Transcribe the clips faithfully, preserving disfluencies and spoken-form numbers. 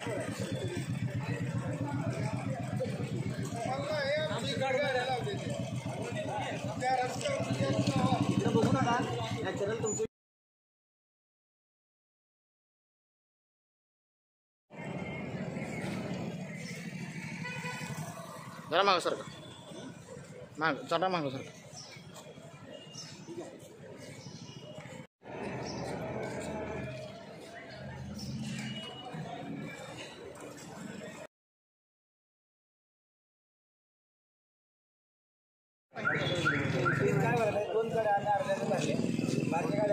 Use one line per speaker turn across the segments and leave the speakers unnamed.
बघू नका नॅचरल तुमचं
जरा मागं सर का माग जरा मागं सर
दोन गाड्या आल्या अर्ध्याने झाले बाकी गाड्या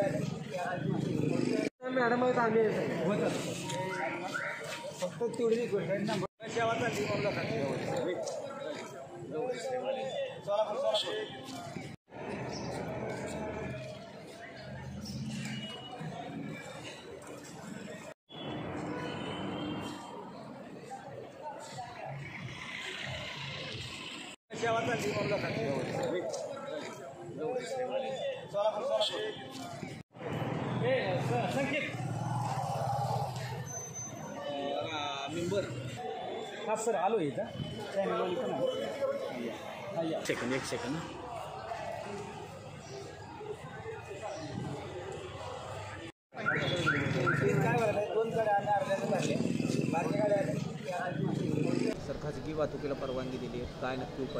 मॅडम आम्ही होतं फक्त तेवढी गोष्ट नंबर सेवा चालली सेवा चालली संकेत मेंबर हा सर आलो इथं चॅनलवाली पण आहे सेकंड एक सेकंड काय झालं दोन गाड्या आल्या अर्ध्याने झाले बाकी गाड्या
सर खाजगी वाहतुकीला परवानगी दिली आहे, काय नक्की उपाय?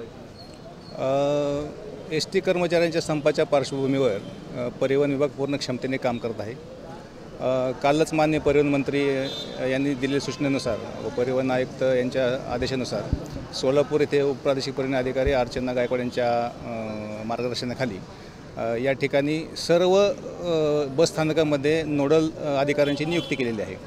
एस टी कर्मचाऱ्यांच्या संपाच्या पार्श्वभूमीवर परिवहन विभाग पूर्ण क्षमतेने काम करत आहे. कालच माननीय परिवहन मंत्री यांनी दिलेल्या सूचनेनुसार व परिवहन आयुक्त यांच्या आदेशानुसार सोलापूर येथे उपप्रादेशिक परिवहन अधिकारी अर्चना गायकवाड यांच्या मार्गदर्शनाखाली या ठिकाणी सर्व बसस्थानकामध्ये नोडल अधिकाऱ्यांची नियुक्ती केलेली आहे.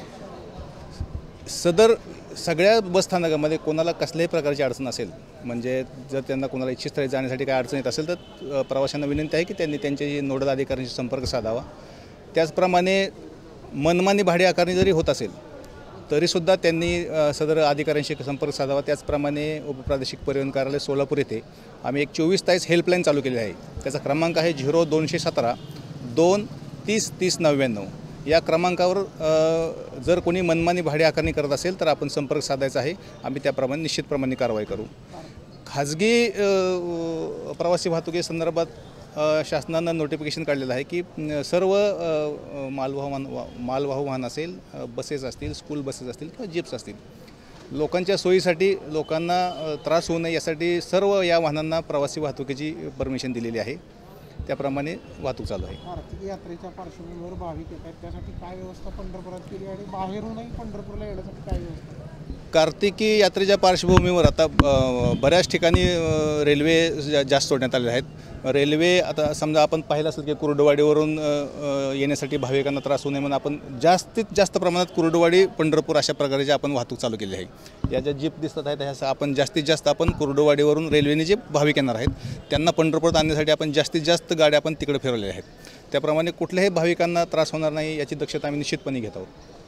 सदर सगळ्या बसस्थानकामध्ये कोणाला कसल्याही प्रकारची अडचण असेल, म्हणजे जर त्यांना कोणाला इच्छित स्थळी जाण्यासाठी काय अडचण येत असेल तर प्रवाशांना विनंती आहे की त्यांनी त्यांच्याशी नोडल अधिकाऱ्यांशी संपर्क साधावा. त्याचप्रमाणे मनमानी भाडे आकारणी जरी होत असेल तरीसुद्धा त्यांनी सदर अधिकाऱ्यांशी संपर्क साधावा. त्याचप्रमाणे उपप्रादेशिक परिवहन कार्यालय सोलापूर येथे आम्ही एक चोवीस तास हेल्पलाईन चालू केली आहे. त्याचा क्रमांक आहे झिरो दोनशे सतरा दोन तीस तीस नव्याण्णव. या क्रमांकावर जर कोणी मनमानी भाडे आकारणी करत असेल तर आपण संपर्क साधायचा आहे. आम्ही त्याप्रमाणे निश्चितप्रमाणे कारवाई करू. खाजगी प्रवासी वाहतुकीसंदर्भात शासनानं नोटिफिकेशन काढलेलं आहे की सर्व मालवाहू वाहन मालवाहू वाहन असेल, बसेस असतील, स्कूल बसेस असतील किंवा जीप्स असतील, लोकांच्या सोयीसाठी लोकांना त्रास होऊ नये यासाठी सर्व या वाहनांना प्रवासी वाहतुकीची परमिशन दिलेली आहे. त्याप्रमाणे वाहतूक चालू आहे.
आर्थिक यात्रेच्या पार्श्वभूमीवर भाविक येत आहेत, त्यासाठी काय व्यवस्था पंढरपुरात केली आणि बाहेरूनही पंढरपूरला येण्यासाठी काय व्यवस्था?
कार्तिकी यात्रेच्या पार्श्वभूमीवर आता बऱ्याच ठिकाणी रेल्वे जास्त सोडण्यात आलेल्या आहेत. रेल्वे आता समजा आपण पाहिलं असेल की कुर्डुवाडीवरून येण्यासाठी भाविकांना त्रास होऊ नये म्हणून आपण जास्तीत जास्त प्रमाणात कुर्डुवाडी पंढरपूर अशा प्रकारची आपण वाहतूक चालू केली आहे. या ज्या जीप दिसतात आहेत ह्या आपण जास्तीत जास्त आपण कुर्डुवाडीवरून रेल्वेने जे भाविक येणार आहेत त्यांना पंढरपुरात आणण्यासाठी आपण जास्तीत जास्त गाड्या आपण तिकडे फिरवलेल्या आहेत. त्याप्रमाणे कुठल्याही भाविकांना त्रास होणार नाही याची दक्षता आम्ही निश्चितपणे घेत आहोत.